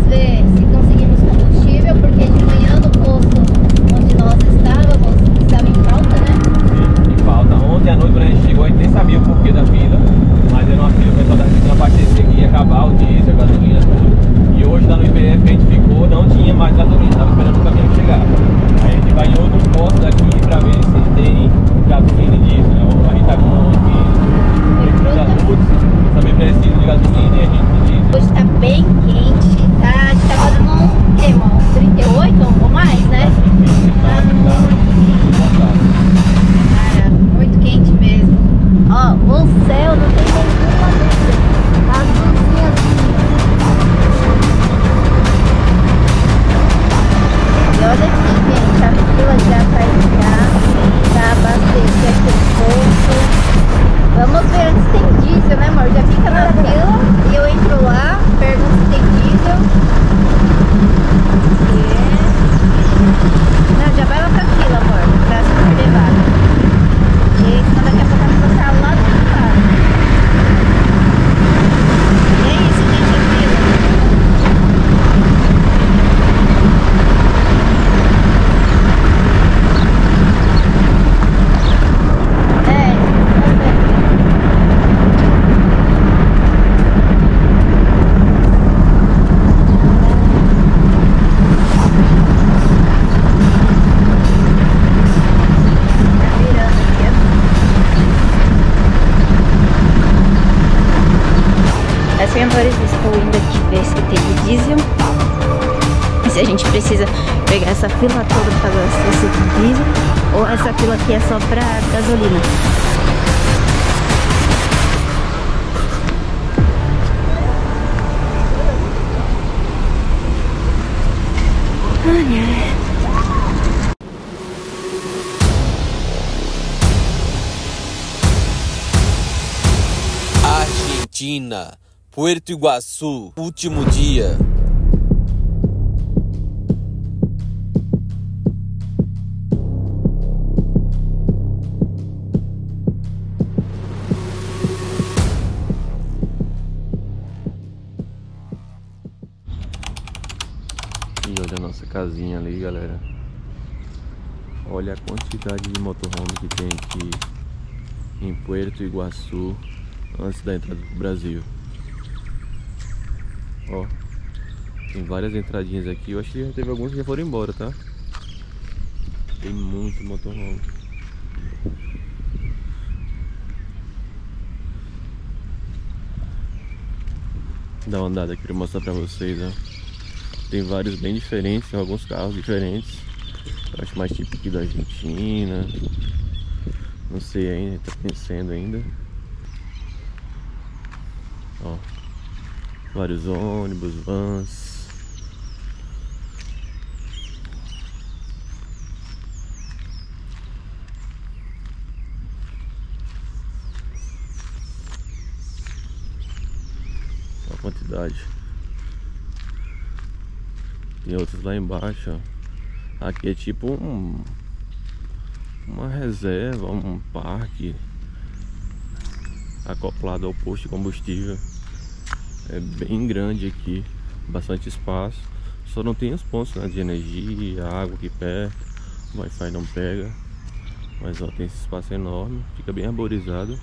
ver se conseguimos combustível, porque de manhã no posto onde nós estava em falta, né? Sim, em falta. Ontem à noite quando a gente chegou, a gente nem sabia o porquê da fila, mas era uma fila, o pessoal tentando abastecer que ia acabar o diesel, a gasolina, tudo. E hoje lá no IBF que a gente ficou, não tinha mais gasolina, estava esperando o caminhão chegar. A gente vai em outros postos aqui para ver se tem gasolina e diesel, né? A gente tá com os adultos, também precisa de gasolina e a gente de diesel. Hoje tá bem quente, tá? A gente tá fazendo uns 38 ou mais, né? Cara, muito quente mesmo. Ó, o céu não tem nenhuma nuvem. As luzinhas e olha aqui, gente, a fila já tá aí pra abastecer aqui o posto. Vamos ver se tem diesel, né, amor? Já fica na fila e eu entro lá, pergunto se tem diesel. Não, já vai lá pra fila, amor, pra se perder vaga. E senão daqui a pouco eu vou colocar lá do lado. E é isso, gente, a fila. Senhores, estou indo aqui ver se tem diesel e se a gente precisa pegar essa fila toda para abastecer de diesel ou essa fila aqui é só para gasolina. Ai, ai. Argentina, Puerto Iguaçu, último dia. E olha a nossa casinha ali, galera. Olha a quantidade de motorhome que tem aqui em Puerto Iguaçu antes da entrada do Brasil. Ó, tem várias entradinhas aqui. Eu acho que já teve alguns que já foram embora, tá? Tem muito motorhome. Dá uma andada aqui pra mostrar pra vocês, ó. Tem vários bem diferentes, tem alguns carros diferentes. Eu acho mais típico aqui da Argentina. Não sei ainda, tá conhecendo ainda. Ó, vários ônibus, vans. Olha a quantidade. Tem outros lá embaixo, ó. Aqui é tipo uma reserva, um parque acoplado ao posto de combustível. É bem grande aqui, bastante espaço. Só não tem os pontos, né, de energia, água aqui perto. O Wi-Fi não pega. Mas ó, tem esse espaço enorme, fica bem arborizado.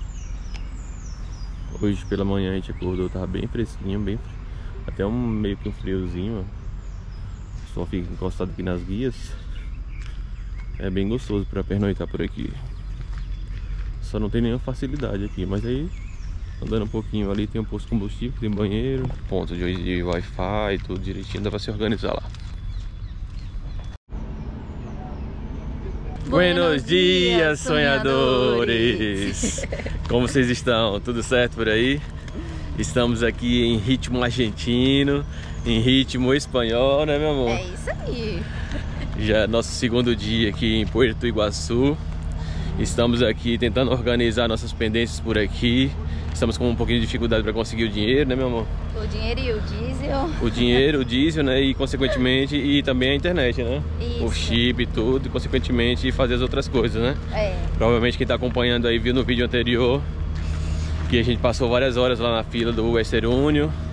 Hoje pela manhã a gente acordou, tava bem fresquinho, bem até meio que um friozinho, ó. Só fica encostado aqui nas guias. É bem gostoso para pernoitar por aqui. Só não tem nenhuma facilidade aqui, mas aí andando um pouquinho ali tem um posto de combustível, tem banheiro, ponto de Wi-Fi, tudo direitinho, dá pra se organizar lá. Buenos dias, sonhadores! Como vocês estão? Tudo certo por aí? Estamos aqui em ritmo argentino, em ritmo espanhol, né, meu amor? É isso aí. Já é nosso segundo dia aqui em Puerto Iguaçu. Estamos aqui tentando organizar nossas pendências por aqui. Estamos com um pouquinho de dificuldade para conseguir o dinheiro, né, meu amor? O dinheiro e o diesel. O dinheiro, o diesel, né? E consequentemente, e também a internet, né? Isso. O chip e tudo, e consequentemente fazer as outras coisas, né? É. Provavelmente quem tá acompanhando aí viu no vídeo anterior que a gente passou várias horas lá na fila do Western Union.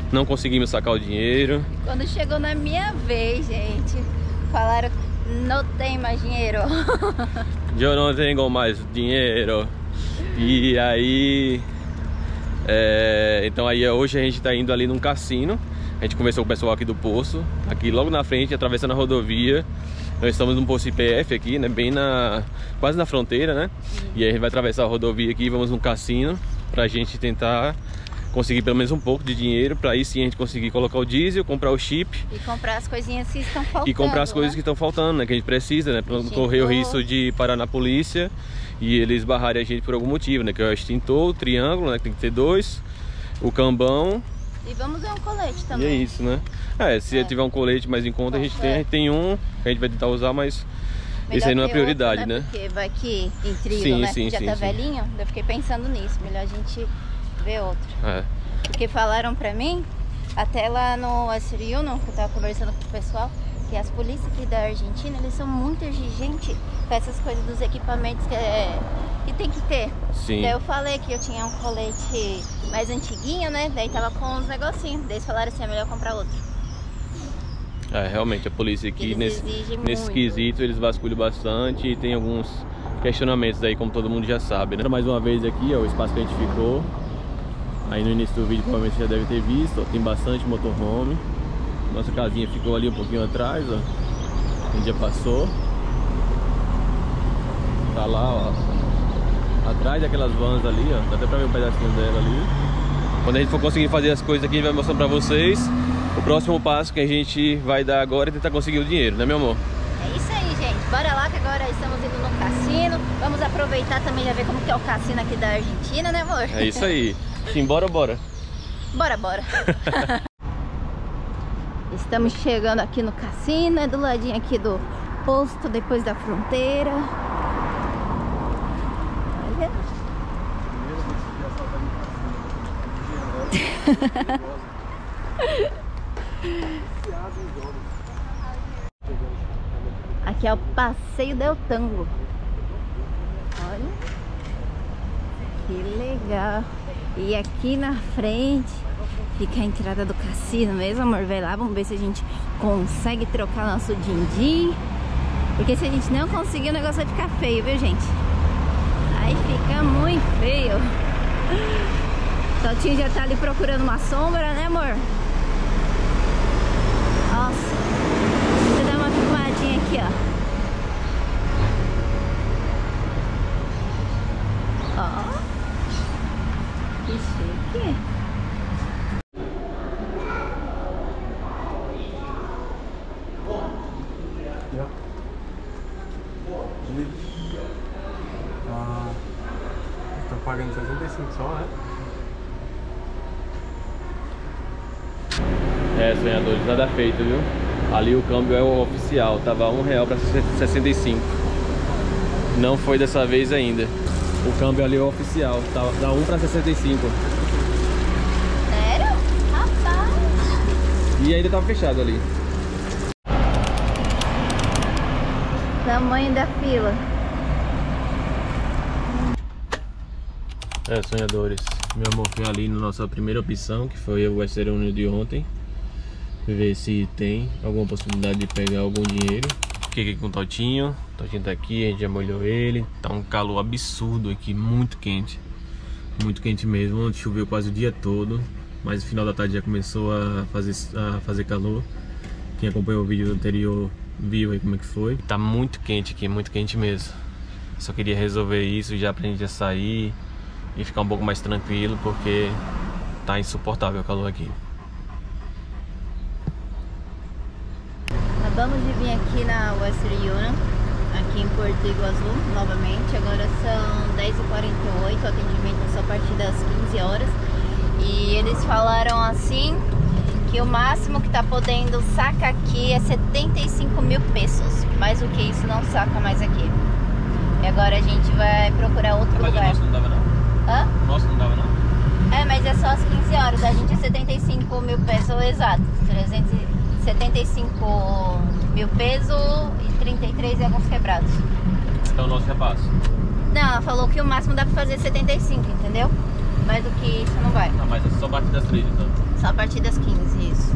não conseguimos sacar o dinheiro. Quando chegou na minha vez, gente, falaram, não tem mais dinheiro. Eu não tenho mais dinheiro. E aí... então aí hoje a gente tá indo ali num cassino. A gente conversou com o pessoal aqui do posto. Aqui logo na frente, atravessando a rodovia. Nós estamos num posto IPF aqui, né? Bem quase na fronteira, né? E aí a gente vai atravessar a rodovia aqui e vamos num cassino pra gente tentar conseguir pelo menos um pouco de dinheiro, pra aí sim a gente conseguir colocar o diesel, comprar o chip e comprar as coisinhas que estão faltando. E comprar as coisas que estão faltando, né? Que a gente precisa, né? Pra não correr o risco de parar na polícia e eles barrarem a gente por algum motivo, né? Que é o extintor, o triângulo, né? Que tem que ter 2, o cambão. E vamos ver um colete também. E é isso, né? Se tiver um colete mais em conta, a gente tem um que a gente vai tentar usar, mas melhor esse aí não é prioridade, outro, né? Porque vai que em trilho, sim, né? Sim, já sim, tá sim. velhinho, eu fiquei pensando nisso. Melhor a gente ver outro. Porque falaram pra mim, até lá no Western Union, que eu tava conversando com o pessoal, que as polícias aqui da Argentina, eles são muito exigentes com essas coisas dos equipamentos que tem que ter. Sim. Daí eu falei que eu tinha um colete mais antiguinho, né? Daí tava com uns negocinhos. Daí eles falaram assim, é melhor comprar outro. Realmente a polícia aqui nesse quesito eles vasculham bastante e tem alguns questionamentos aí, como todo mundo já sabe, né? Mais uma vez aqui, ó, o espaço que a gente ficou. Aí no início do vídeo provavelmente já deve ter visto, ó, tem bastante motorhome. Nossa casinha ficou ali um pouquinho atrás, ó. A gente já passou. Tá lá, ó, atrás daquelas vans ali, ó. Dá até pra ver um pedacinho dela ali. Quando a gente for conseguir fazer as coisas aqui, a gente vai mostrando pra vocês o próximo passo que a gente vai dar agora é tentar conseguir o dinheiro, né, meu amor? É isso aí, gente. Bora lá que agora estamos indo no cassino. Vamos aproveitar também já ver como que é o cassino aqui da Argentina, né, amor? É isso aí. Sim, bora. Bora. Estamos chegando aqui no cassino, é do ladinho aqui do posto, depois da fronteira. Olha. Aqui é o Passeio del Tango. Olha. Que legal. E aqui na frente fica a entrada do cassino mesmo, amor. Vai lá, vamos ver se a gente consegue trocar nosso din-din. Porque se a gente não conseguir, o negócio vai ficar feio, viu, gente? Aí fica muito feio. Totinho já tá ali procurando uma sombra, né, amor? Nossa. Deixa eu dar uma filmadinha aqui, ó. Ó. Que chique. Tô pagando 65 só, né? Sonhadores, nada feito, viu? Ali o câmbio é o oficial, tava R$1 para 65. Não foi dessa vez ainda. O câmbio ali é o oficial, tá 1 para 65. Sério? Rapaz! E ainda tava fechado ali. Tamanho da fila. Sonhadores, meu amor foi ali na nossa primeira opção, que foi o Western Union de ontem. Ver se tem alguma possibilidade de pegar algum dinheiro. Fiquei aqui com o Totinho. O Totinho tá aqui, a gente já molhou ele. Tá um calor absurdo aqui, muito quente. Muito quente mesmo. Ontem choveu quase o dia todo, mas no final da tarde já começou a fazer calor. Quem acompanhou o vídeo anterior viu aí como é que foi. Tá muito quente aqui, muito quente mesmo. Só queria resolver isso já pra gente já sair e ficar um pouco mais tranquilo, porque tá insuportável o calor aqui. Acabamos de vir aqui na Western Union, aqui em Porto Iguaçu, novamente. Agora são 10h48, o atendimento é só a partir das 15 horas. E eles falaram assim, que o máximo que tá podendo sacar aqui é 75 mil pesos. Mais do que isso não saca mais aqui. E agora a gente vai procurar outro lugar. Mas o nosso não dava não? Hã? O nosso não dava não? É, mas é só às 15 horas. A gente é 75 mil pesos exato. 375 mil pesos e 33 e alguns quebrados. Então o nosso já passa. Não, ela falou que o máximo dá pra fazer 75, entendeu? Mais do que isso não vai. Não, mas é só parte das trilhas então. Só a partir das 15, isso.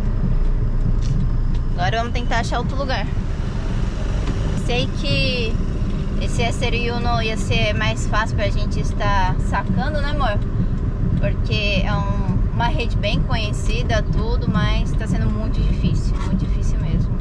Agora vamos tentar achar outro lugar. Sei que esse Western Union ia ser mais fácil pra gente estar sacando, né, amor? Porque é uma rede bem conhecida, tudo, mas tá sendo muito difícil mesmo.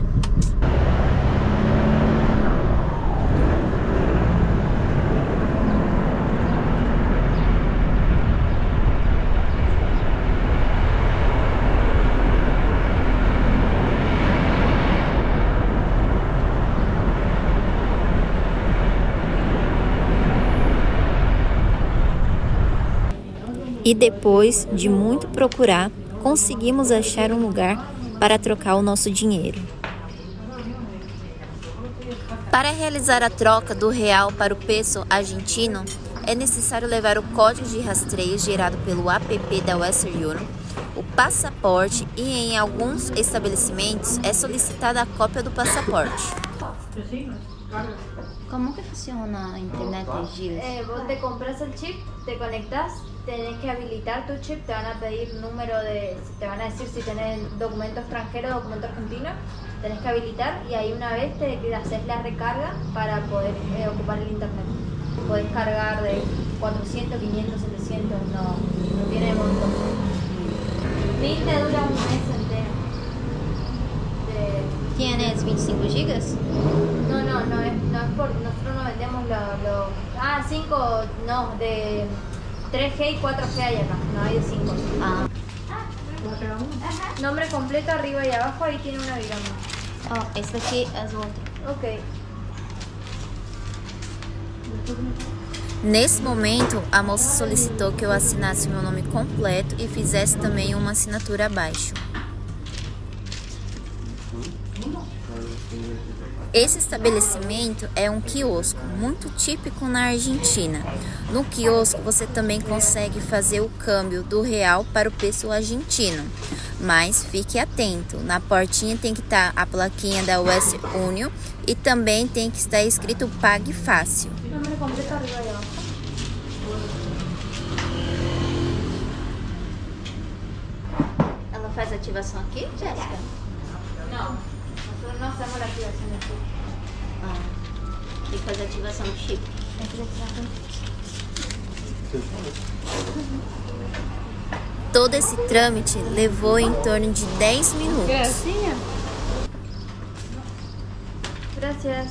E depois de muito procurar, conseguimos achar um lugar para trocar o nosso dinheiro. Para realizar a troca do real para o peso argentino, é necessário levar o código de rastreio gerado pelo app da Western Union, o passaporte e em alguns estabelecimentos é solicitada a cópia do passaporte. Como que funciona a internet de gigas? Vos te compras el chip, te conectas, tenés que habilitar tu chip, te van a pedir número de, te van a decir si tenés documento extranjero o documento argentino, tenés que habilitar y ahí una vez te haces la recarga para poder ocupar el internet. Podés cargar de 400, 500, 700, no tiene monto. 1000 te dura un mes entero. ¿Tienes 25 gigas? No es por, nosotros no vendemos los 5, no, de 3G y 4G hay acá, no hay de 5. Ah. Nombre completo arriba y abajo, ahí tiene una viroma. Oh, esse aqui é as outras. Ok. Nesse momento, a moça solicitou que eu assinasse meu nome completo e fizesse também uma assinatura abaixo. Esse estabelecimento é um quiosco muito típico na Argentina. No quiosco você também consegue fazer o câmbio do real para o peso argentino. Mas fique atento, na portinha tem que estar a plaquinha da Western Union e também tem que estar escrito Pague Fácil. Nombre completo arriba y abajo. Ela faz ativação aqui, Jéssica? No. Nosotros no hacemos la activación de chip. Ah, tem que fazer ativação do chip. Todo esse trâmite levou em torno de 10 minutos. Gracias. Gracias.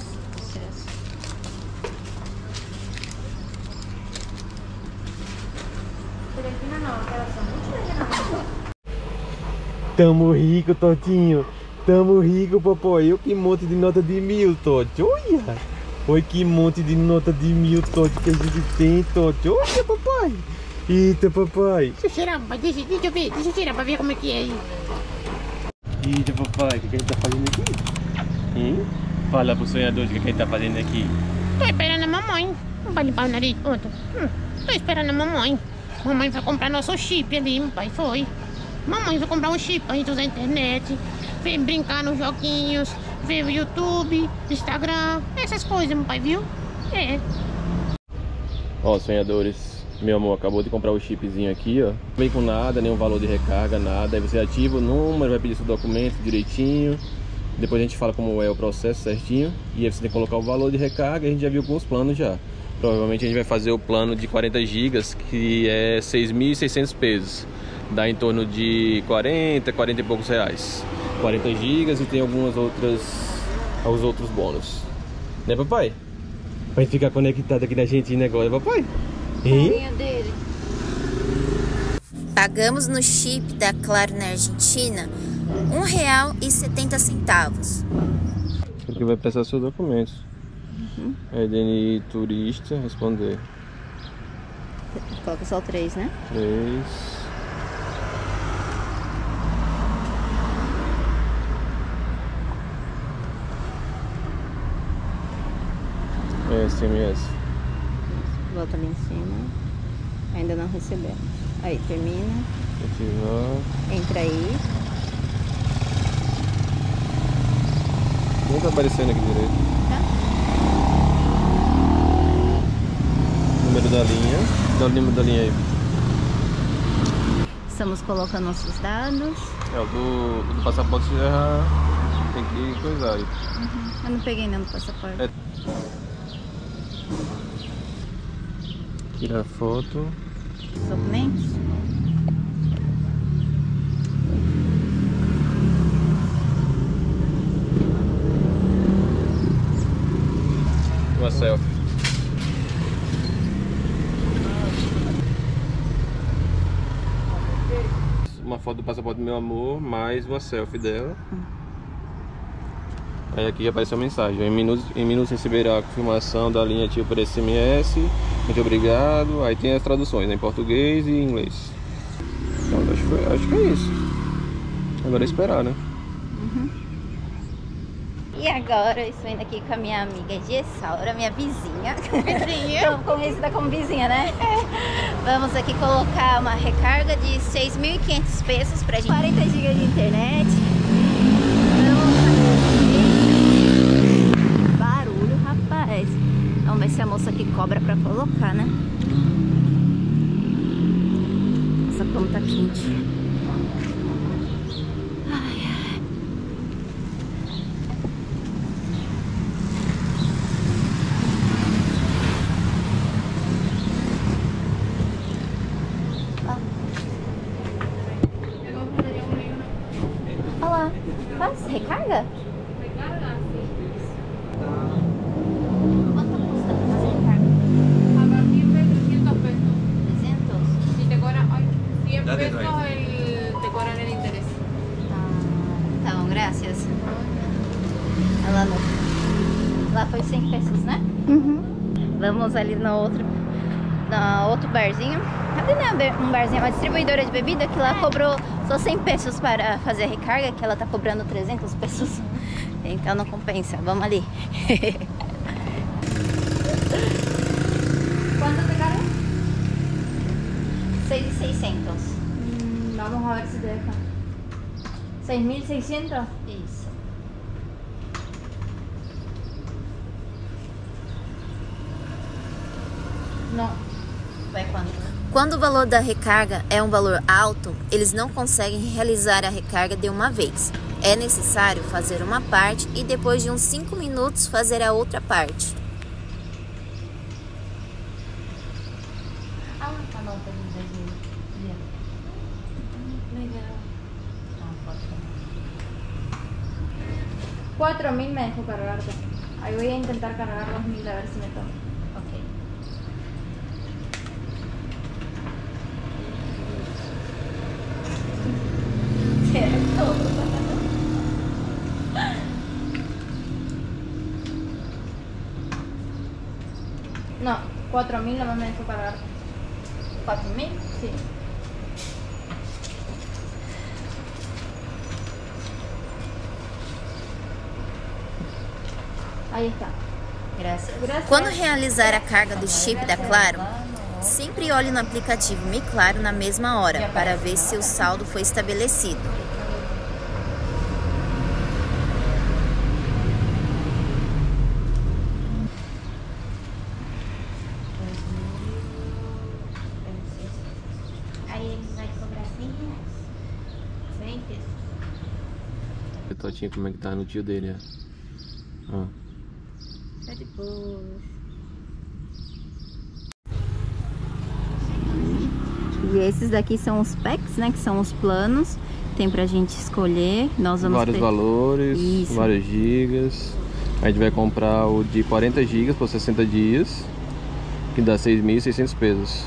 Pero aquí no activación mucho. Tamo rico, Totinho. Tamo rico, papai. Olha que monte de nota de 1000, Totti. Olha. Olha que monte de nota de 1000, Totti, que a gente tem, Totti. Olha, papai. Eita, papai. Deixa eu cheirar, papai. Deixa eu ver. Deixa eu cheirar pra ver como é que é aí. Eita, papai. O que a gente tá fazendo aqui? Hein? Fala pro sonhador o que a gente tá fazendo aqui. Tô esperando a mamãe. Não vai limpar o nariz, outro. Tô esperando a mamãe. Mamãe vai comprar nosso chip ali, pai. Foi. Mamãe vai comprar um chip pra gente usar a internet. Vem brincar nos joguinhos, ver o YouTube, Instagram, essas coisas, meu pai, viu? É. Ó, sonhadores, meu amor acabou de comprar o chipzinho aqui, ó. Não vem com nada, nenhum valor de recarga, nada. Aí você ativa o número, vai pedir seu documento direitinho. Depois a gente fala como é o processo certinho. E aí você tem que colocar o valor de recarga. A gente já viu alguns planos já. Provavelmente a gente vai fazer o plano de 40 GB, que é 6.600 pesos. Dá em torno de 40 e poucos reais. 40 GB e tem algumas outras, os outros bônus. Né, papai? Pra gente ficar conectado aqui na Argentina agora, papai? Hein? Dele. Pagamos no chip da Claro na Argentina R$1,70. Porque vai precisar seus documentos. DNI turista, responder. Coloca só o 3, né? 3. SMS. Volta ali em cima. Ainda não recebemos. Aí, termina. Ativar. Entra aí. Nem tá aparecendo aqui direito. Tá. Número da linha. Dá o número da linha aí. Estamos colocando nossos dados. É, o do passaporte já tem que coisar aí. Eu não peguei não no passaporte. É. Tira a foto. Documentos. Uma selfie. Uma foto do passaporte do meu amor, mais uma selfie dela. Aí aqui apareceu a mensagem: em minutos receberá a confirmação da linha TIM por SMS. Muito obrigado. Aí tem as traduções, né, em português e em inglês. Então, acho que é isso. Agora é esperar, né? E agora eu estou indo aqui com a minha amiga Gessaura, minha vizinha. Vizinha? Tô conhecida como vizinha, né? Vamos aqui colocar uma recarga de 6.500 pesos pra gente. 40 GB de internet. Vamos fazer barulho, rapaz. Vamos ver se a moça aqui cobra pra colocar, né? Nossa, como tá quente. Olha lá, faz recarga? Recarga, sim. Quanto custa fazer recarga? A partir de 300 pesos. 300? Si te cobran 100 pesos, te cobran el interés. Então, graças. Ela não. Lá foi 100 pesos, né? Vamos ali no outro barzinho. Ali não é um barzinho, é uma distribuidora de bebida que lá cobrou só 100 pesos para fazer a recarga, que ela tá cobrando 300 pesos. Então não compensa. Vamos ali. ¿Cuánto te carga? 6.600. Vamos a ver si te deja. 6.600. Isso. No. Vai quanto? Quando o valor da recarga é um valor alto, eles não conseguem realizar a recarga de uma vez. É necessário fazer uma parte e depois de uns 5 minutos fazer a outra parte. Ah, tá bom, tá bom. 4.000 me dejó cargarte. Ahí voy a intentar cargar 2.000 a ver si me toma. Ok. Certo. No, 4.000 nomás me dejó cargarte. 4.000? Sí. Ahí está. Graças. Quando realizar a carga do chip da Claro, sempre olhe no aplicativo Mi Claro na mesma hora para ver se o saldo foi estabelecido. Aí ele vai cobrar 100 reais. 100 pesos. O Totinho, como é que tá no tio dele, ó. Tá de boas. E esses daqui são os packs, né? Que são os planos. Tem pra gente escolher. Nós vamos Vários valores, Isso. vários gigas. A gente vai comprar o de 40 gigas por 60 dias, que dá 6.600 pesos.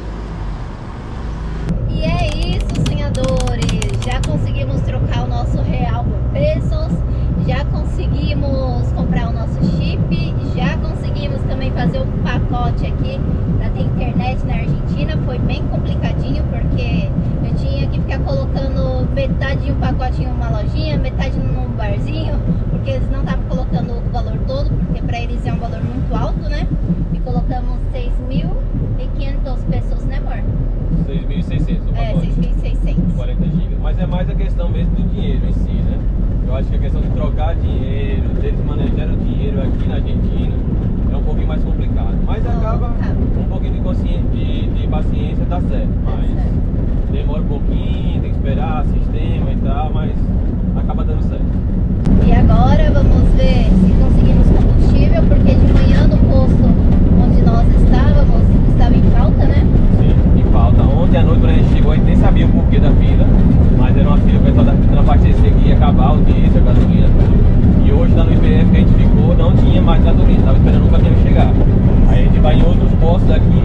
E é isso, sonhadores. Já conseguimos trocar o nosso real por pesos. Já conseguimos comprar o nosso chip. Já conseguimos também fazer um pacote aqui para ter internet na Argentina. Foi bem complicadinho porque eu tinha que ficar colocando metade de um pacote em uma lojinha, metade num barzinho, porque eles não estavam colocando o valor todo, porque para eles é um valor muito alto, né? E colocamos 6.500 pesos, né, amor? 6.600 o É, pacote. 6.600. 40 gigas. Mas é mais a questão mesmo do dinheiro em si, né? Eu acho que a questão de trocar dinheiro, deles manejarem o dinheiro aqui na Argentina é um pouquinho mais complicado. Mas acaba um pouquinho de paciência, dá certo. Mas demora um pouquinho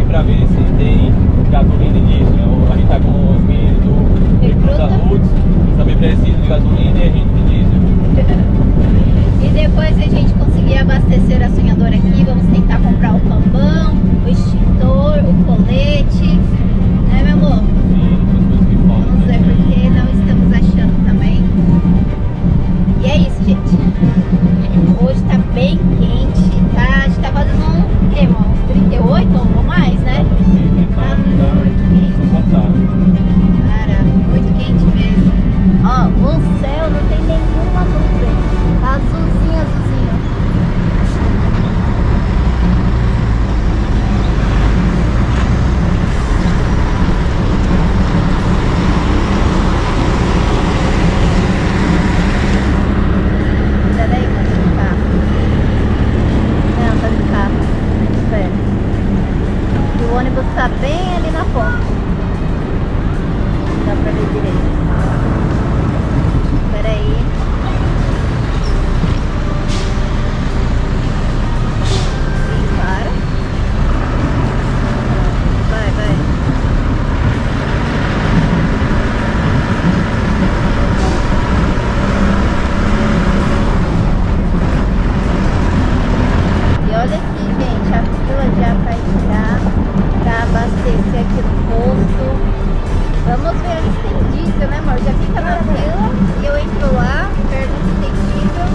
pra ver se tem gasolina e diesel. A gente tá com os meninos do Recruta Roots, eles também precisam de gasolina e a gente de diesel. E depois a gente conseguir abastecer a sonhadora aqui, vamos tentar comprar o pambão, o extintor, o colete, né, meu amor? Sim, as coisas que faltam. Vamos ver porque não estamos achando também. E é isso, gente. Hoje tá bem quente, tá? A gente tá fazendo um, que, irmão? 38 ou mais, né? Tá muito quente. Cara, muito quente mesmo. Ó, o céu não tem nenhuma nuvem. Tá azulzinho, azulzinho. Cuidado aí, tá de carro. Não, tá de carro. Espera. E o ônibus tá bem ali na ponta. Não dá pra ver direito. Espera aí. Para. Vai, vai. E olha aqui, gente, a fila já vai entrar pra abastecer aqui no posto. Vamos ver se tem diesel, né, amor? Já fica na fila e eu entro lá, pergunto se tem diesel.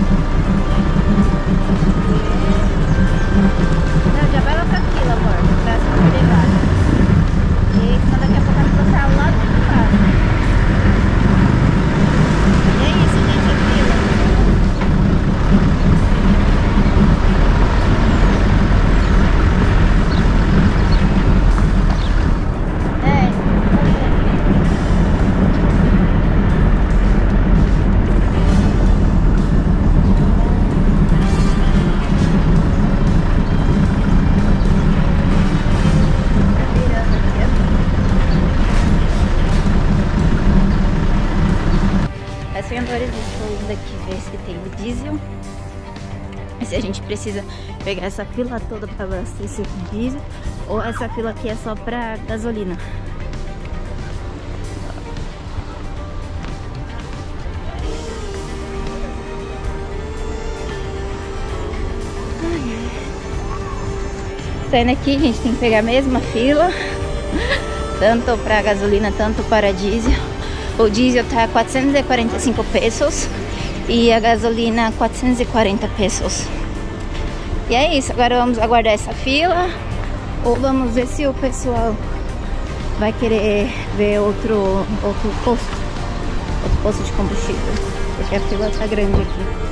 Não, já vai lá pra fila, amor, pra se perder vaga. E senão daqui a pouco a fila tá lá do lado. E é isso, gente, a fila. As sonhadoras estou indo aqui ver se tem o diesel. E se a gente precisa pegar essa fila toda para abastecer com diesel, ou essa fila aqui é só para gasolina. Saindo aqui, a gente tem que pegar a mesma fila, tanto para gasolina, tanto para diesel. O diesel tá 445 pesos e a gasolina 440 pesos. E é isso, agora vamos aguardar essa fila ou vamos ver se o pessoal vai querer ver outro posto de combustível, porque a fila tá grande aqui.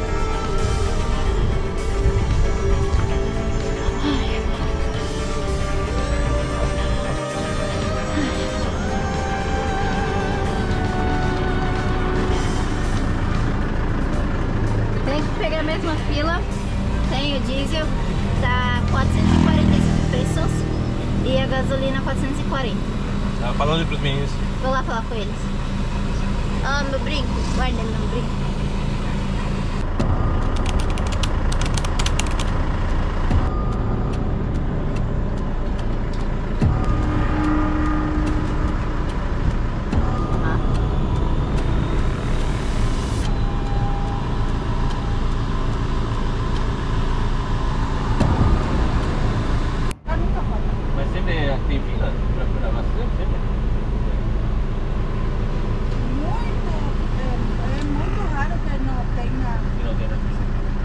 Tem que pegar a mesma fila, tem o diesel, tá 445 pesos e a gasolina 440. Tava falando pros meninos. Vou lá falar com eles. Ah, meu brinco, guarda meu brinco. Tem fila pra abastecer sempre? É muito raro que não tenha. Que não tem na pista.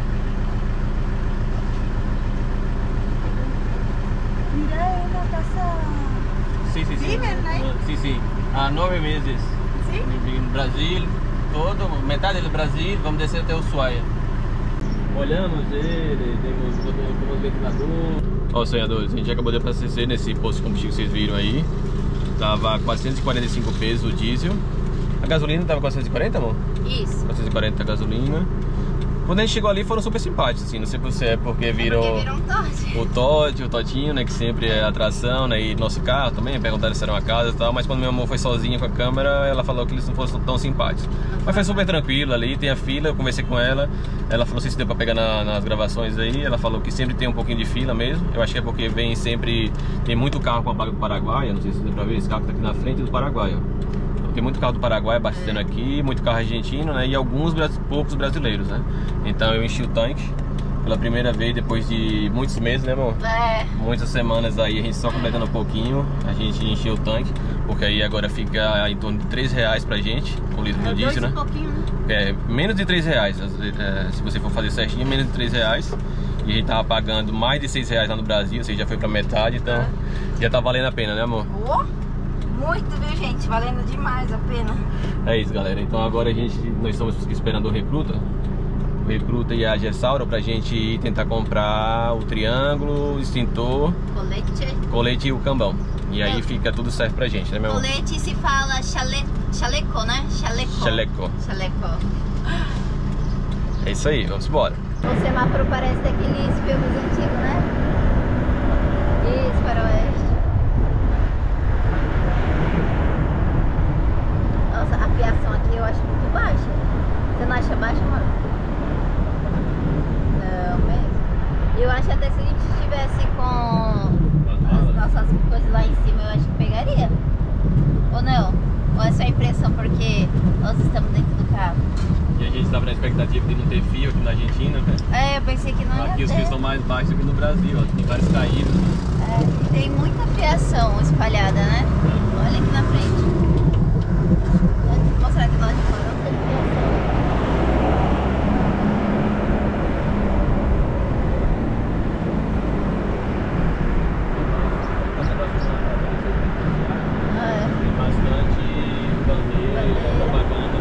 Miré uma casa. Sim, sim, sim. Viven, né? Sim, sim. Há 9 meses. Sim? No Brasil, metade do Brasil, vamos descer até Ushuaia. Olhamos ele, temos ventilador. Ó, sonhadores, a gente acabou de abastecer nesse posto de combustível que vocês viram aí. Tava 445 pesos o diesel. A gasolina tava 440, amor? Isso. 440 a gasolina. Quando a gente chegou ali foram super simpáticos, assim, não sei se é porque viram o Todd, o Todinho, né, que sempre é atração, né, e nosso carro também, perguntaram se era uma casa e tal, mas quando meu amor foi sozinho com a câmera, ela falou que eles não fossem tão simpáticos. Mas foi super tranquilo ali, tem a fila, eu conversei com ela falou se deu pra pegar nas gravações aí, ela falou que sempre tem um pouquinho de fila mesmo, eu acho que é porque vem sempre, tem muito carro com a placa do Paraguai, não sei se deu pra ver, esse carro que tá aqui na frente do Paraguai, ó. Tem muito carro do Paraguai abastecendo aqui, muito carro argentino, né? E alguns poucos brasileiros, né? Então eu enchi o tanque pela primeira vez depois de muitos meses, né, amor? Muitas semanas aí, a gente só completando um pouquinho, a gente encheu o tanque, porque aí agora fica em torno de R$3 pra gente, o litro do diesel, né? Menos de R$3, se você for fazer certinho, menos de R$3. E a gente tava pagando mais de R$6 lá no Brasil, ou seja, já foi pra metade, então já tá valendo a pena, né, amor? Muito, viu, gente? Valendo demais a pena. É isso, galera. Então agora nós estamos esperando o Recruta e a Gessauro pra gente ir tentar comprar o triângulo, o extintor, colete e o cambão. E aí fica tudo certo pra gente, né, meu amor? Colete se fala chaleco, né? Chaleco. É isso aí, vamos embora. O semáforo parece daqueles filmes antigos, né? Isso, faroeste. Nossa, a fiação aqui eu acho muito baixa. Você não acha baixa, mano? Não, mesmo. Eu acho até que se a gente estivesse com as nossas coisas lá em cima, eu acho que pegaria. Ou não? Ou é só impressão porque nós estamos dentro do carro? E a gente estava na expectativa de não ter fio aqui na Argentina, né? Eu pensei que não ia ter. Aqui os fios são mais baixos do que no Brasil, ó. Tem vários caídos. Tem muita fiação espalhada, né? Olha aqui na frente. Vou mostrar aqui lá de fora, não tem fiação. Tem bastante bandeira, propaganda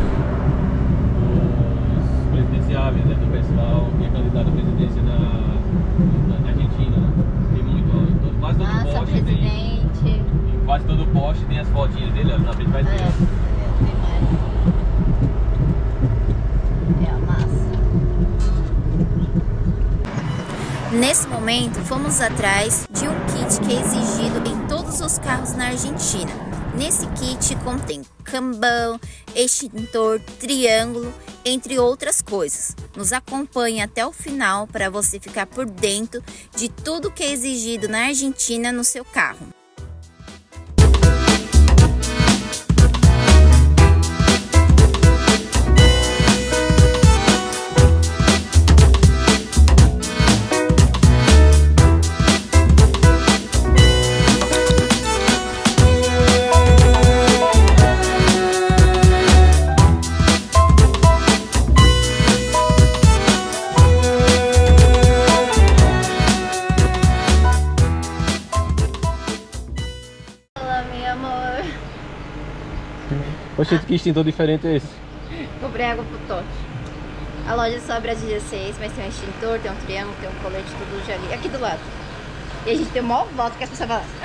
dos presidenciáveis, né, do pessoal que é candidato à presidência na Argentina, né? Tem muito, ó, quase todo poste tem. Quase todo poste tem as fotinhas dele, ó, na frente vai ter. Nesse momento, fomos atrás de um kit que é exigido em todos os carros na Argentina. Nesse kit contém cambão, extintor, triângulo, entre outras coisas. Nos acompanhe até o final para você ficar por dentro de tudo que é exigido na Argentina no seu carro. Poxa, que extintor diferente é esse? Comprei água pro Totti. A loja só abre às 16, mas tem um extintor, tem um triângulo, tem um colete, tudo já ali, aqui do lado. E a gente tem uma volta que as pessoas falam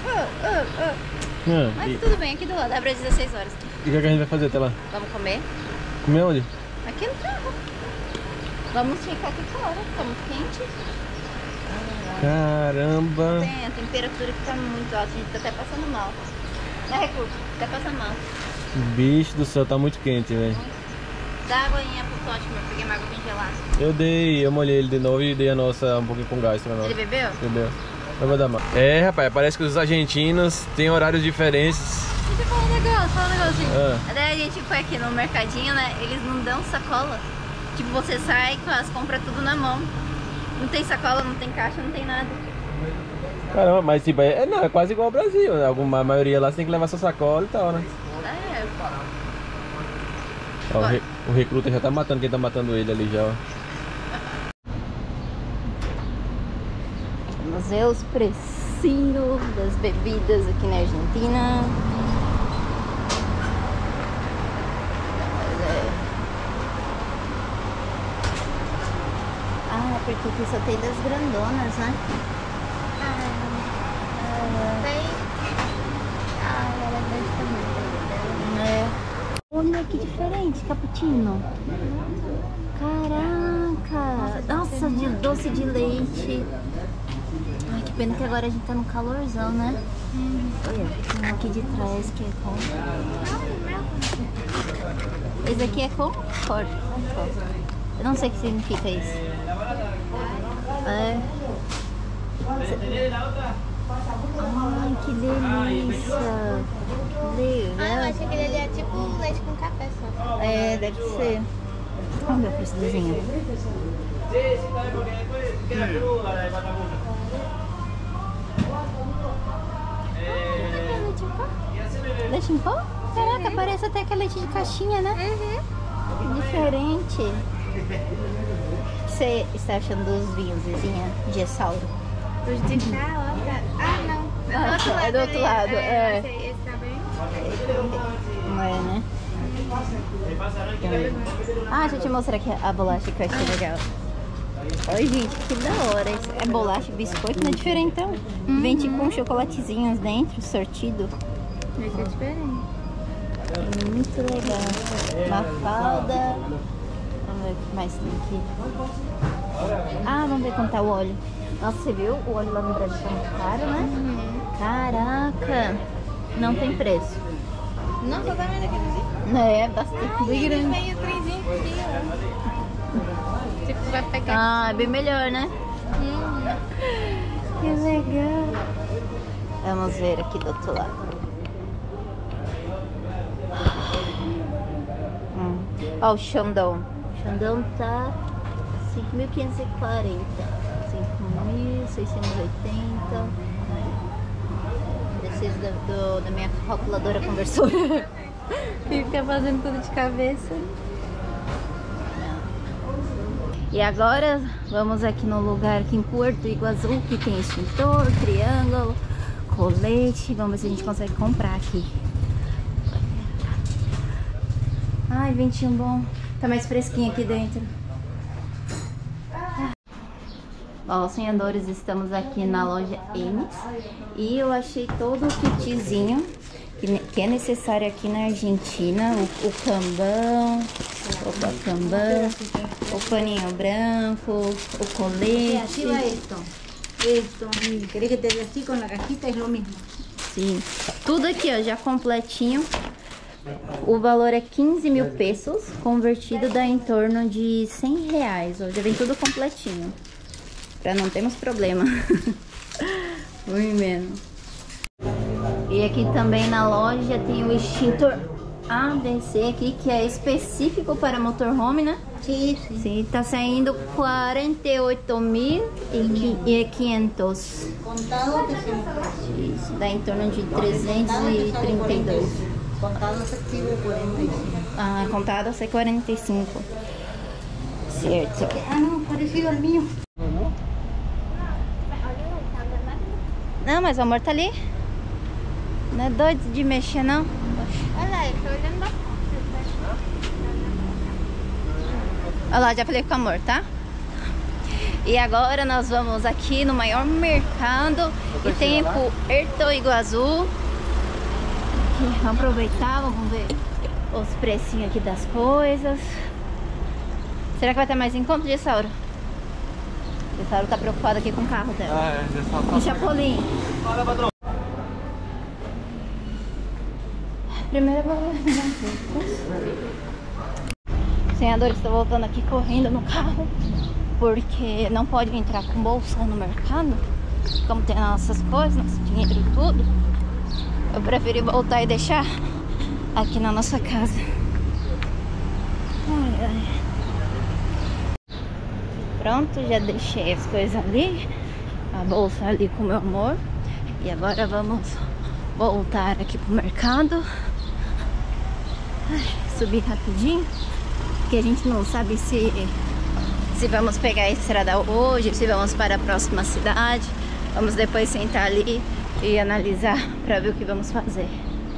mas tudo bem, aqui do lado, abre às 16 horas. E o que a gente vai fazer até lá? Vamos comer? Comer onde? Aqui no carro. Vamos ficar aqui fora, tá muito quente. Caramba! Tem a temperatura que tá muito alta, a gente tá até passando mal. Né, Recurso? Tá passando mal. Bicho do céu, tá muito quente, velho. Dá aguinha pro Totti, eu peguei uma água bem gelada. Eu molhei ele de novo e dei a nossa um pouquinho com gás. Ele bebeu? Bebeu. Não vai dar mais. Rapaz, parece que os argentinos têm horários diferentes. Deixa eu falar um negócio. Daí a gente foi aqui no mercadinho, né? Eles não dão sacola. Tipo, você sai com as compras tudo na mão. Não tem sacola, não tem caixa, não tem nada. Caramba, mas tipo, não, é quase igual ao Brasil, né? A maioria lá você tem que levar sua sacola e tal, né? Ó, o Recruta já tá matando quem tá matando ele ali já, ó. Vamos ver os precinhos das bebidas aqui na Argentina. Porque aqui só tem das grandonas, né? Olha que diferente, cappuccino. Caraca. doce de leite. Ai, que pena que agora a gente tá no calorzão, né? Olha, tem um aqui de trás que é com... Esse aqui é com cor. Eu não sei o que significa isso. É. Ai, que delícia! Legal. Ah, eu achei que ele é tipo leite com café só. É, deve ser. Vamos ver o preço do desenho. Leite em pó? Caraca, parece até que é leite de caixinha, né? Diferente. O que você está achando dos vinhos, vizinha? De Essauro? Os de cá, ó. Ah, não. É do outro lado, é. Esse tá bem. Não é, né? Ah, deixa eu te mostrar aqui a bolacha que eu achei legal. Olha, gente, que da hora. Isso é bolacha, biscoito, não é diferentão. Vem tipo uns chocolatezinhos dentro, sortido. Esse é diferente. Muito legal. Mafalda. Vamos ver o que mais tem aqui. Ah, vamos ver quanto tá o óleo. Nossa, você viu? O óleo lá no Brasil tá muito caro, né? Caraca. Não tem preço. Não, só tá vendo aqui no vídeo. É, bastante Ele grande. vem o trenzinho aqui, ó. Tipo, vai pegar. Ah, é bem melhor, né? Que legal. Vamos ver aqui do outro lado. Ó, o Xandão. O Xandão tá 5.540. 5.680. Preciso da minha calculadora conversora. Fica fazendo tudo de cabeça. E agora vamos aqui no lugar aqui em Porto Iguaçu, que tem extintor, triângulo, colete. Vamos ver se a gente consegue comprar aqui. Ai, ventinho bom. Tá mais fresquinho aqui dentro. Ó, sonhadores, estamos aqui na loja Ames. E eu achei todo o kitzinho que é necessário aqui na Argentina. O cambão, o paninho branco, o colete. Esto, ¿querés que te dé así con la cajita? Es lo mismo. Sim, tudo aqui, ó, já completinho. O valor é 15 mil pesos, convertido dá em torno de 100 reais. Ó, já vem tudo completinho, pra não termos problema. Muito menos. E aqui também na loja tem o extintor ABC aqui, que é específico para motorhome, né? Sí, sí. Sim, tá saindo 48.500. Contado que se Isso, dá em torno de 332. contado efectivo 45. Ah, contado é 45. Certo. Ah, no, parecido al mío. Não, mas o amor tá ali. Não é doido de mexer, não. Olha lá, eu tô olhando bastante. Olha lá, já falei com o amor, tá? E agora nós vamos aqui no maior mercado de tempo Porto Iguaçu. Aqui, vamos aproveitar, vamos ver os precinhos aqui das coisas. Será que vai ter mais encontro de Sauro? O Sauro tá preocupado aqui com o carro dela. Ah, é, já O Chapolin. Fala, patrão. Primeiro eu vou... Senhadores estão voltando aqui correndo no carro, porque não pode entrar com bolsa no mercado, como tem nossas coisas, nosso dinheiro e tudo. Eu preferi voltar e deixar aqui na nossa casa. Ai, ai. Pronto, já deixei as coisas ali, a bolsa ali com o meu amor. E agora vamos voltar aqui pro mercado. Ai, subir rapidinho, porque a gente não sabe se vamos pegar a estrada hoje, se vamos para a próxima cidade. Vamos depois sentar ali e analisar para ver o que vamos fazer.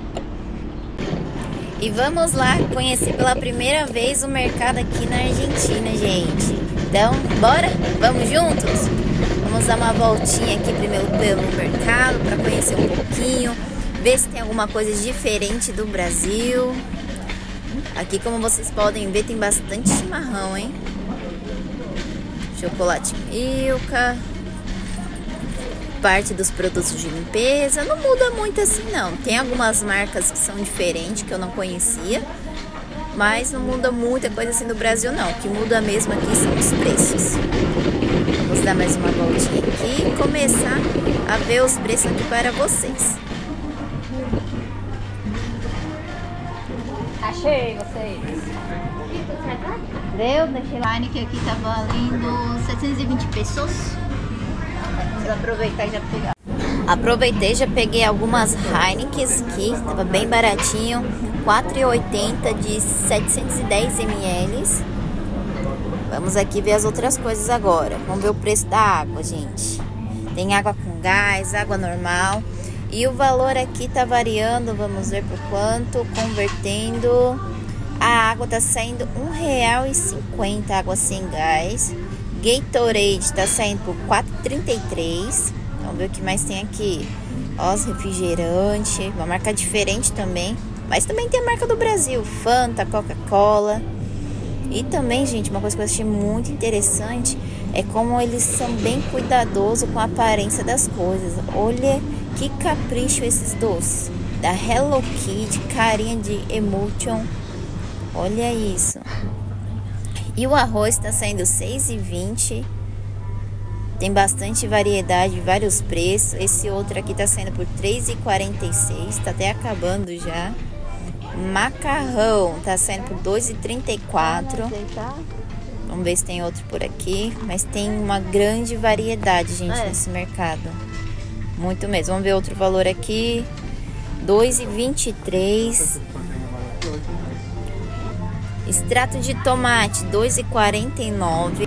E vamos lá conhecer pela primeira vez o mercado aqui na Argentina, gente. Então, bora? Vamos juntos? Vamos dar uma voltinha aqui primeiro pelo mercado para conhecer um pouquinho, ver se tem alguma coisa diferente do Brasil. Aqui, como vocês podem ver, tem bastante chimarrão, hein? chocolate Milka, parte dos produtos de limpeza. Não muda muito assim não. Tem algumas marcas que são diferentes que eu não conhecia, mas não muda muita coisa assim do Brasil não. O que muda mesmo aqui são os preços. Vamos dar mais uma voltinha aqui e começar a ver os preços aqui para vocês. Achei vocês. Deu, deixei lá. Que aqui tá valendo 720 pesos. Vamos aproveitar e já pegar. Aproveitei, já peguei algumas Heinekens aqui, tava bem baratinho, R$4,80 de 710 ml. Vamos aqui ver as outras coisas agora. Vamos ver o preço da água, gente. Tem água com gás, água normal. E o valor aqui tá variando, vamos ver por quanto, convertendo. A água tá saindo R$1,50, água sem gás. Gatorade tá saindo por R$4,33. Vamos ver o que mais tem aqui. Ó, os refrigerantes, uma marca diferente também. Mas também tem a marca do Brasil, Fanta, Coca-Cola. E também, gente, uma coisa que eu achei muito interessante é como eles são bem cuidadosos com a aparência das coisas. Olha que capricho esses doces. Da Hello Kitty, carinha de Emotion. Olha isso. E o arroz está saindo R$6,20. Tem bastante variedade, vários preços. Esse outro aqui está saindo por R$3,46. Está até acabando já. Macarrão está saindo por R$2,34. Vamos ver se tem outro por aqui. Mas tem uma grande variedade, gente, nesse mercado. Muito mesmo. Vamos ver outro valor aqui. R$2,23. Extrato de tomate, R$2,49.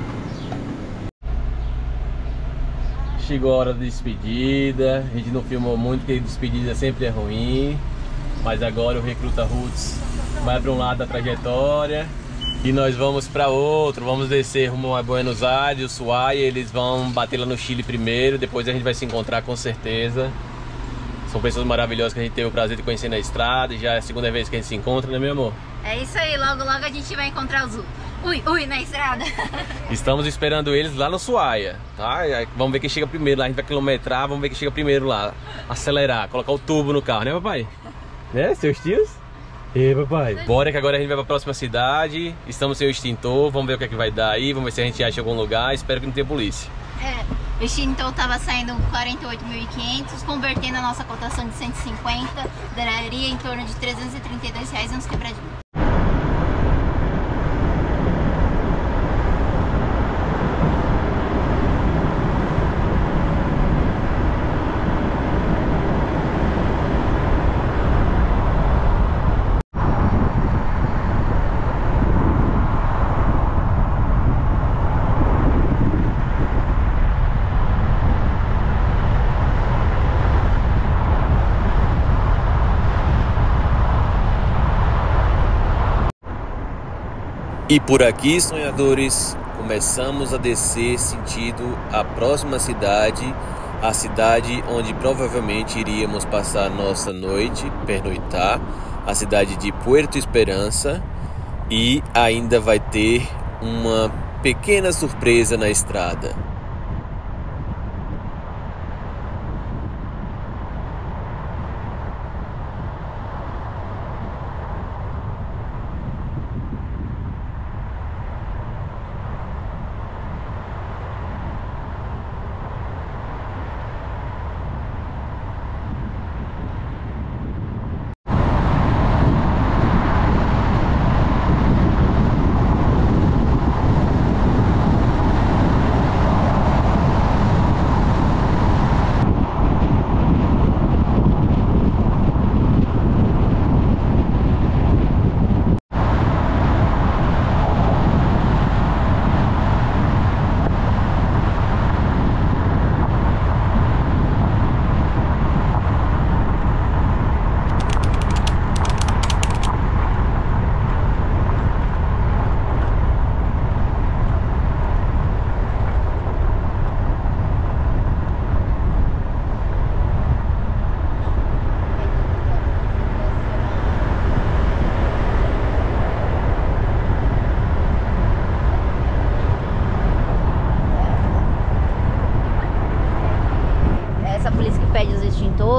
Chegou a hora da despedida. A gente não filmou muito porque despedida sempre é ruim. Mas agora o Recruta Roots vai para um lado da trajetória e nós vamos para outro. Vamos descer rumo a Buenos Aires, Ushuaia. Eles vão bater lá no Chile primeiro. Depois a gente vai se encontrar com certeza. São pessoas maravilhosas que a gente teve o prazer de conhecer na estrada. E já é a segunda vez que a gente se encontra, né, meu amor? É isso aí, logo logo a gente vai encontrar os ui na estrada. Estamos esperando eles lá no Ushuaia, tá? Vamos ver quem chega primeiro lá, a gente vai quilometrar, vamos ver quem chega primeiro lá. Acelerar, colocar o turbo no carro, né, papai? Né, seus tios? E papai? Bora que agora a gente vai pra próxima cidade. Estamos sem o extintor, vamos ver o que é que vai dar aí. Vamos ver se a gente acha algum lugar, espero que não tenha polícia. O extintor tava saindo 48.500, convertendo a nossa cotação de 150, daria em torno de R$332 uns quebradinhos. E por aqui, sonhadores, começamos a descer sentido a próxima cidade, a cidade onde provavelmente iríamos passar nossa noite, pernoitar, a cidade de Puerto Esperança, e ainda vai ter uma pequena surpresa na estrada.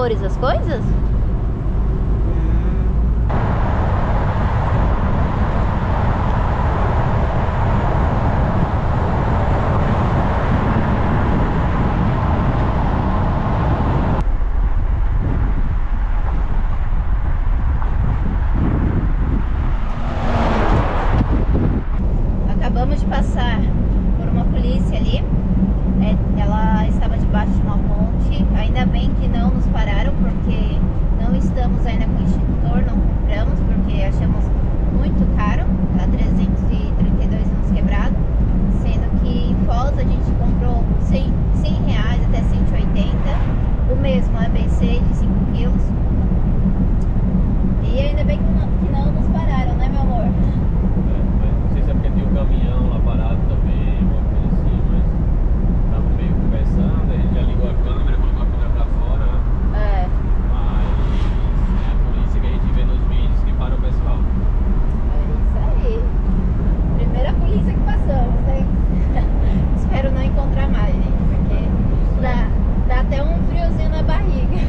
cores as coisas? Acabamos de passar por uma polícia ali. Ela estava debaixo de uma ponte. Ainda bem que não nos pararam, porque não estamos ainda com o extintor, não compramos, porque achamos muito caro. Tá 332 anos quebrado, sendo que em Foz a gente comprou R$100 até 180, o mesmo ABC de 5 quilos. E ainda bem que não nos pararam, né, meu amor? Não sei se é porque tem um caminhão lá parado também, uma coisa assim, mas tava meio conversando, a gente já ligou a câmera, colocou a câmera pra fora, né? Mas é a polícia que a gente vê nos vídeos que para o pessoal. É isso aí. Primeira polícia que passamos, hein? Espero não encontrar mais, gente, porque dá até um friozinho na barriga.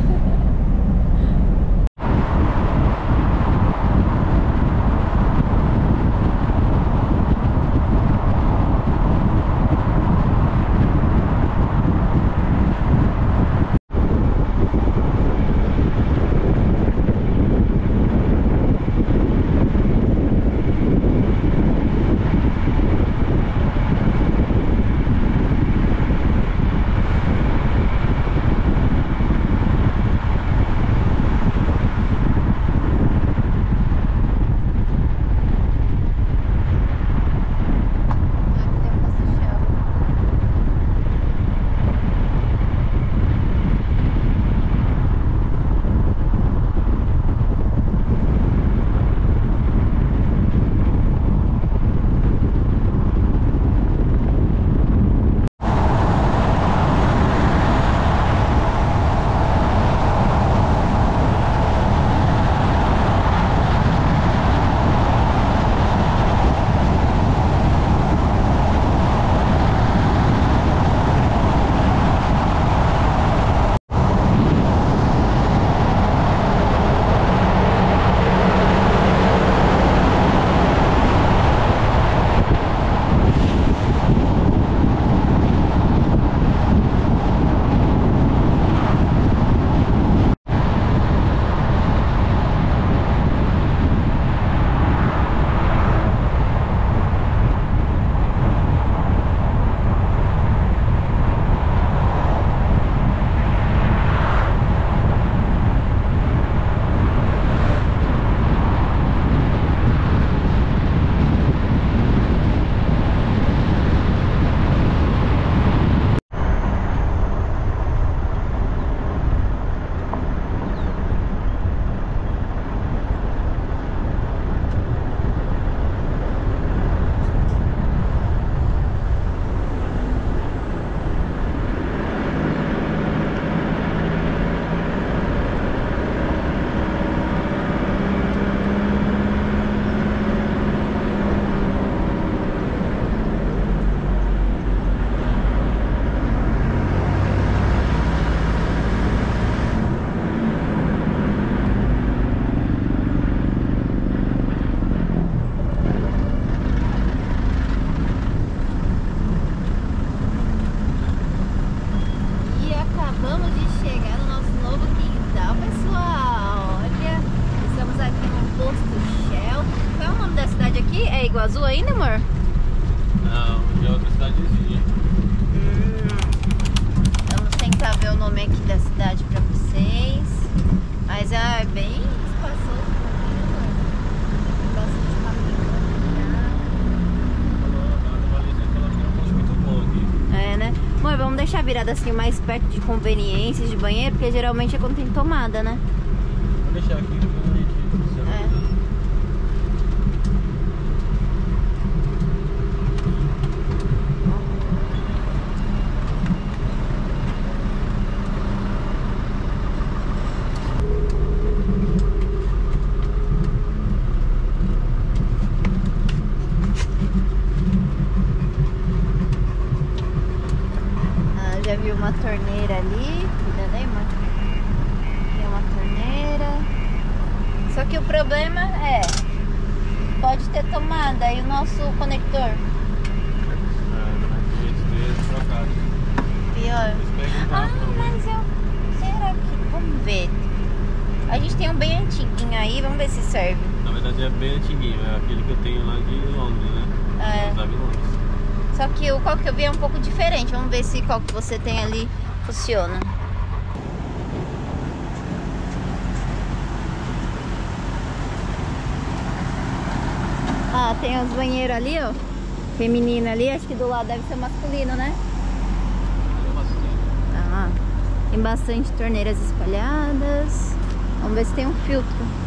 Iguaçu ainda, amor? Não, de outra cidadezinha. Vamos tentar ver o nome aqui da cidade pra vocês. Mas é bem espaçoso também, amor. Tem bastante caminhão. É, né? Amor, vamos deixar virada assim mais perto de conveniências de banheiro, porque geralmente é quando tem tomada, né? Vou deixar aqui. Já viu uma torneira ali? Cuidado aí, mãe. Só que o problema é, pode ter tomada aí o nosso conector. Pior. Ah, mas eu... será que... vamos ver. A gente tem um bem antiguinho aí, vamos ver se serve. Na verdade é bem antiguinho, é aquele que eu tenho lá de Londres, né? É. Eu usava em Londres. Só que o qual que eu vi é um pouco diferente. Vamos ver se qual que você tem ali funciona. Ah, tem os banheiros ali, ó. Feminino ali, acho que do lado deve ser masculino, né? Ah, tem bastante torneiras espalhadas. Vamos ver se tem um filtro.